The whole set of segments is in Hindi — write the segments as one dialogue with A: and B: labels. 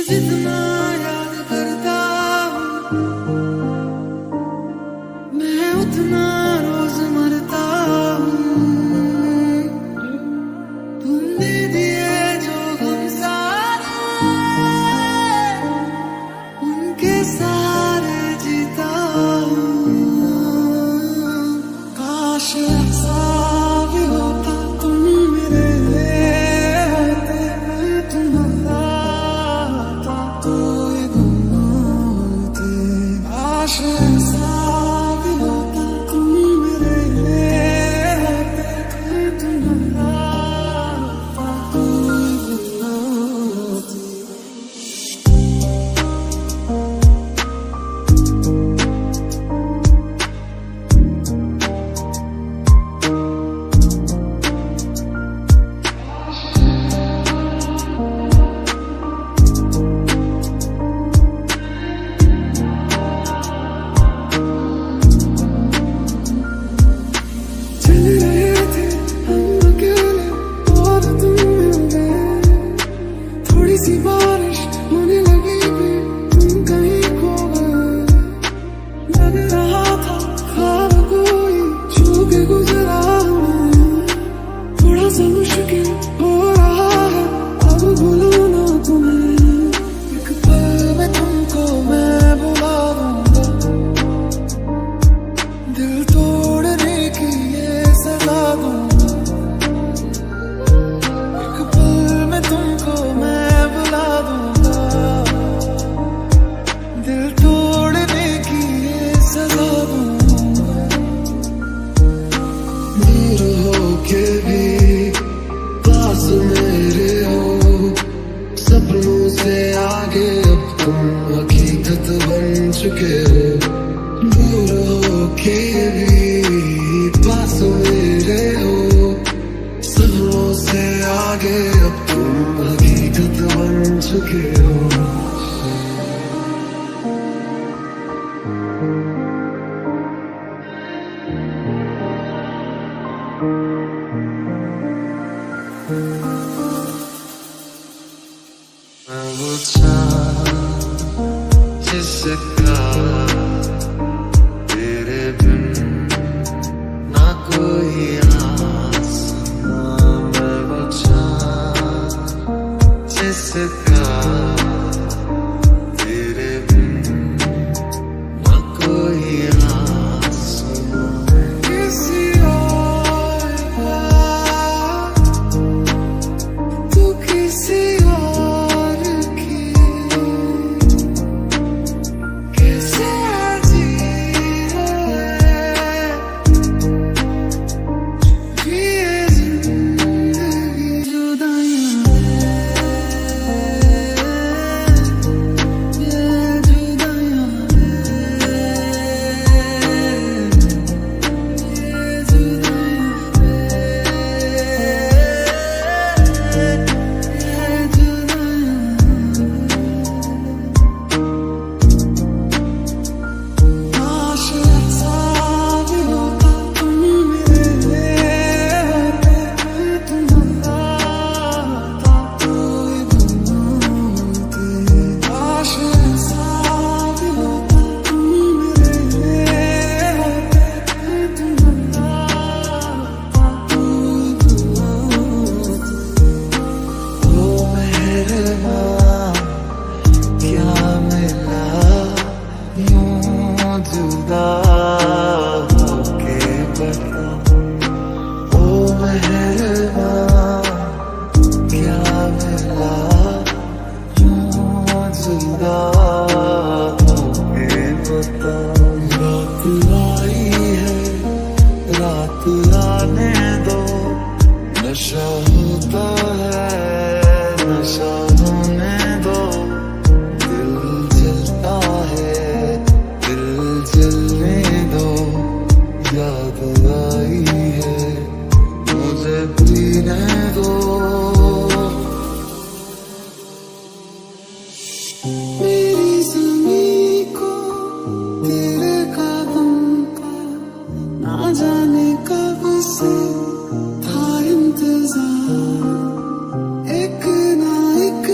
A: जितना याद करता हूँ मैं उतना रोज मरता हूँ। तुमने दिए जो गम सारे उनके सारे जीता हूँ। काश ऐसा भी होता तुम मेरे होते, मैं तुम्हारा होता तो ये गुम ना होते। काश ऐसा भी होता तुम मेरे होते, मैं तुम्हारा होता तो ये गुम ना होते। चल रहे थे हम अकेले और तुम मिल गए। थोड़ी सी बारिश होने लगी भी तुम कहीं खो गए। लग रहा था ख्वाब कोई छू के गुजरा हमें। थोड़ा सा मुश्किल हो रहा है अब भूलना तुम्हें। एक पल में तुमको मैं बुला दूंगा, दिल तोड़ने की ये सजा दूंगा। एक पल में तुमको मैं बुला दूंगा, दिल तोड़ने की ये सजा दूंगा। दूर होके भी पास मेरे हो, सपनों से आगे अब तुम हकीकत बन चुके हो। दूर होके भी पास मेरे हो, सपनों से आगे अब तुम हकीकत बन चुके हो। मैं वो चाँद जिसका तेरे बिन ना कोई आसमां। मैं वो चाँद जिसका तेरे बिन ना कोई आसमां। किसी और का तू किसी और की कैसे अजीब है ये जिंदगी। जुदाइयां ये जुदाइयां ये काश ऐसा भी होता तुम मेरे होते, मैं तुम्हारा होता तो ये गुम ना होते। काश ऐसा भी होता तुम मेरे होते, मैं तुम्हारा होता तो ये गुम ना होते। ओ मेहरबान क्या मिला यूं जुदा होके बता। ओ मेहरबान क्या मिला यूं जुदा होके बता। रात आई है रात आने दो, नशा होता है नशा होने दो। दिल जलता है दिल जलने दो, याद आई है मुझे पीने दो। मेरी ज़मीं को तेरे कदम का ना जाने कब से था इंतजार। एक ना एक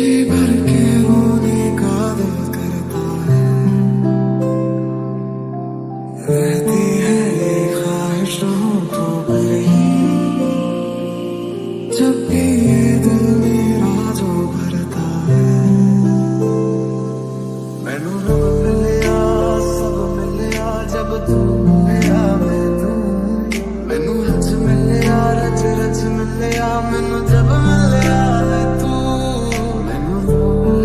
A: जी भर के रोने का दिल करता है, रहती है ये ख्वाहिश रहूं तो भले ही, जब भी ये दिल मेरा जो भरता है। मैनू रब मिलिया सब मिलिया जब तू मिलिया मैनू, मैनू रच मिलिया रच मिलिया मैनू जब मिलिया है तू। मैनू